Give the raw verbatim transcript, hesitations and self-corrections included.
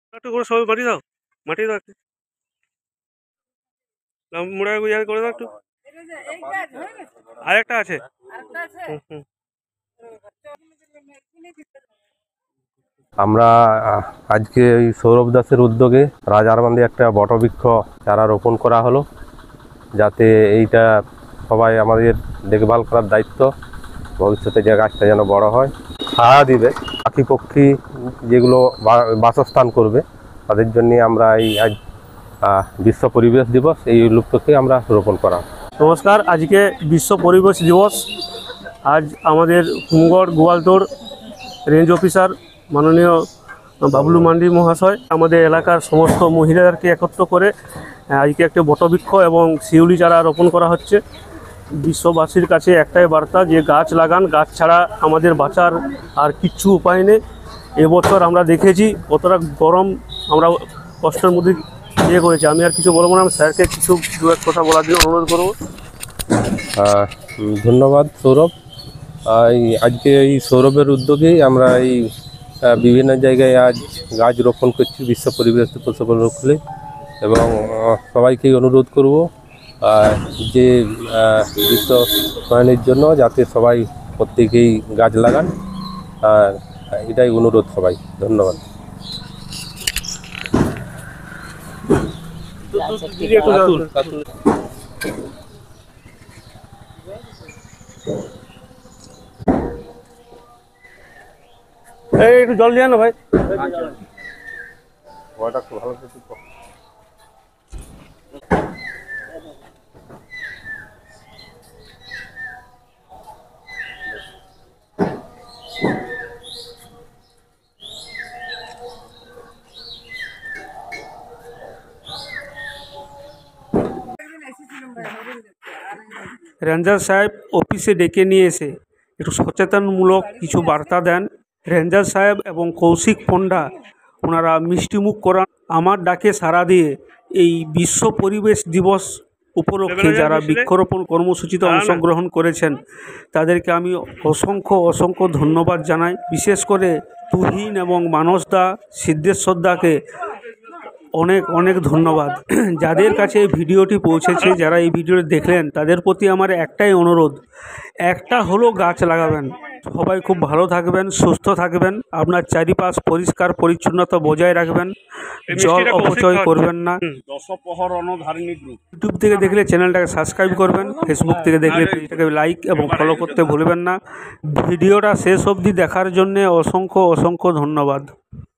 একটু করে সবাই মাটি দাও, মাটি দাও একটু মুড়া ইয়ার করে দাও একটু। আরেকটা আছে। হুম, হুম। আমরা আহ, আজকে এই সৌরভ দাসের উদ্যোগে রাজারবান্ধে একটা বটবৃক্ষ চারা রোপণ করা হলো, যাতে এইটা সবাই আমাদের দেখভাল করার দায়িত্ব, ভবিষ্যতে যে গাছটা যেন বড় হয়, ছায়া দিবে, পাখি পক্ষী যেগুলো বা- বাসস্থান করবে তাদের জন্যে আমরা এই আজ আহ, বিশ্ব পরিবেশ দিবস এই উপলক্ষে আমরা রোপণ করা। নমস্কার, আজকে বিশ্ব পরিবেশ দিবস। আজ আমাদের হুমগড় গোয়ালতোড় রেঞ্জ অফিসার মাননীয় বাবলু মান্ডি মহাশয় আমাদের এলাকার সমস্ত মহিলাদেরকে একত্র করে আজকে একটা বটবৃক্ষ এবং শিউলি চারা রোপণ করা হচ্ছে। বিশ্ববাসীর কাছে একটাই বার্তা যে গাছ লাগান, গাছ ছাড়া আমাদের বাঁচার আর কিচ্ছু উপায় নেই। এবছর আমরা দেখেছি কতটা গরম, আমরা কষ্টের মধ্যে ইয়ে করেছি। আমি আর কিছু বলবো না, আমি স্যারকে কিছু দু এক কথা বলার জন্য অনুরোধ করবো। আহ, উম, ধন্যবাদ সৌরভ। আহ, এই আজকে এই সৌরভের উদ্যোগেই আমরা এই আহ, বিভিন্ন জায়গায় আজ গাছ রোপণ করছি বিশ্ব পরিবেশ দিবস উপলক্ষে, এবং আহ, সবাইকেই অনুরোধ করব আহ, যে আহ, বিশ্ব উন্নয়নের জন্য যাতে সবাই প্রত্যেকেই গাছ লাগান, আর এটাই অনুরোধ সবাই। ধন্যবাদ। এই একটু জল দিয়ে না ভাই। রেঞ্জার সাহেব অফিসে ডেকে নিয়ে এসে একটু সচেতনমূলক কিছু বার্তা দেন। রেঞ্জার সাহেব এবং কৌশিক পণ্ডা ওনারা মিষ্টিমুখ করান। আমার ডাকে সাড়া দিয়ে এই বিশ্ব পরিবেশ দিবস উপলক্ষে যারা বৃক্ষরোপণ কর্মসূচিতে অংশগ্রহণ করেছেন তাদেরকে আমি অসংখ্য অসংখ্য ধন্যবাদ জানাই। বিশেষ করে তুহিন এবং মানসদা, সিদ্ধেশ্বরদাকে অনেক অনেক ধন্যবাদ। যাদের কাছে এই ভিডিওটি পৌঁছেছে, যারা এই ভিডিওটি দেখলেন, তাদের প্রতি আমার একটাই অনুরোধ, একটা হলো গাছ লাগাবেন। সবাই খুব ভালো থাকবেন, সুস্থ থাকবেন, আপনার চারিপাশ পরিষ্কার পরিচ্ছন্নতা বজায় রাখবেন, জল অপচয় করবেন না। ইউটিউব থেকে দেখলে চ্যানেলটাকে সাবস্ক্রাইব করবেন, ফেসবুক থেকে দেখলে পেজটাকে লাইক এবং ফলো করতে ভুলবেন না। ভিডিওটা শেষ অবধি দেখার জন্যে অসংখ্য অসংখ্য ধন্যবাদ।